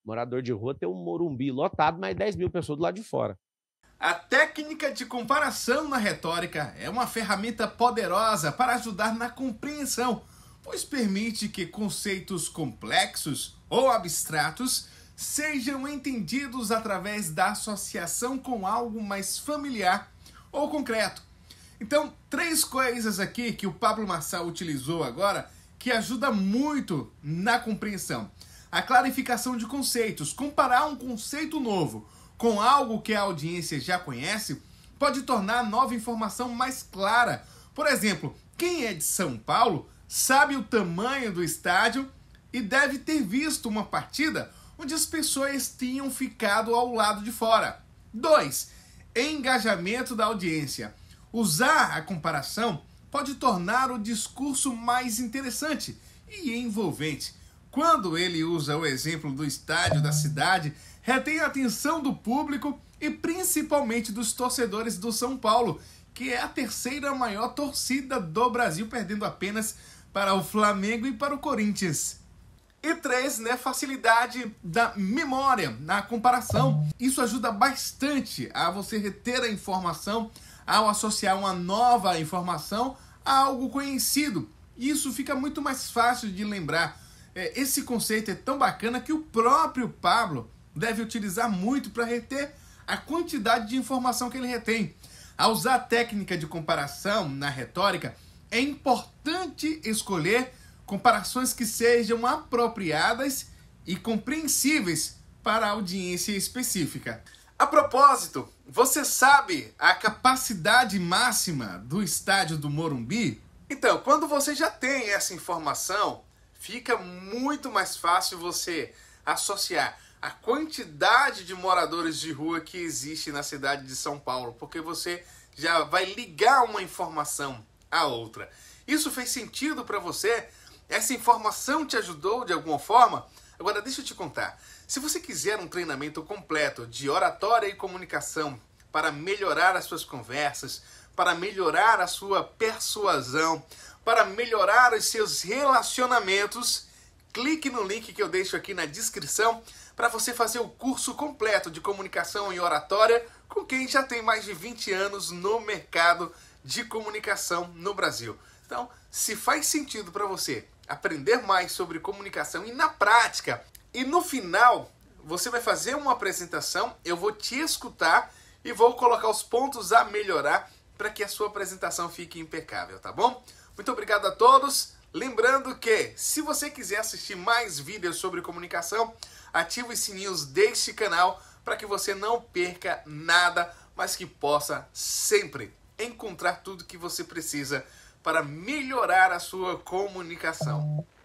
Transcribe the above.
Morador de rua tem um Morumbi lotado, mas 10 mil pessoas do lado de fora. A técnica de comparação na retórica é uma ferramenta poderosa para ajudar na compreensão, pois permite que conceitos complexos ou abstratos sejam entendidos através da associação com algo mais familiar ou concreto. Então, 3 coisas aqui que o Pablo Marçal utilizou agora que ajuda muito na compreensão. A clarificação de conceitos. Comparar um conceito novo com algo que a audiência já conhece pode tornar a nova informação mais clara. Por exemplo, quem é de São Paulo sabe o tamanho do estádio e deve ter visto uma partida onde as pessoas tinham ficado ao lado de fora. 2. Engajamento da audiência. Usar a comparação pode tornar o discurso mais interessante e envolvente. Quando ele usa o exemplo do estádio da cidade, retém a atenção do público e principalmente dos torcedores do São Paulo, que é a 3ª maior torcida do Brasil, perdendo apenas para o Flamengo e para o Corinthians. E 3, facilidade da memória na comparação. Isso ajuda bastante a você reter a informação ao associar uma nova informação a algo conhecido. Isso fica muito mais fácil de lembrar. Esse conceito é tão bacana que o próprio Pablo deve utilizar muito para reter a quantidade de informação que ele retém. Ao usar a técnica de comparação na retórica, é importante escolher comparações que sejam apropriadas e compreensíveis para a audiência específica. A propósito, você sabe a capacidade máxima do estádio do Morumbi? Então, quando você já tem essa informação, fica muito mais fácil você associar a quantidade de moradores de rua que existe na cidade de São Paulo, porque você já vai ligar uma informação à outra. Isso fez sentido para você? Essa informação te ajudou de alguma forma? Agora deixa eu te contar. Se você quiser um treinamento completo de oratória e comunicação para melhorar as suas conversas, para melhorar a sua persuasão, para melhorar os seus relacionamentos, clique no link que eu deixo aqui na descrição para você fazer o curso completo de comunicação e oratória com quem já tem mais de 20 anos no mercado de comunicação no Brasil. Então, se faz sentido para você aprender mais sobre comunicação e na prática, e no final você vai fazer uma apresentação, eu vou te escutar e vou colocar os pontos a melhorar para que a sua apresentação fique impecável, tá bom? Muito obrigado a todos. Lembrando que, se você quiser assistir mais vídeos sobre comunicação, ative os sininhos deste canal para que você não perca nada, mas que possa sempre encontrar tudo que você precisa para melhorar a sua comunicação.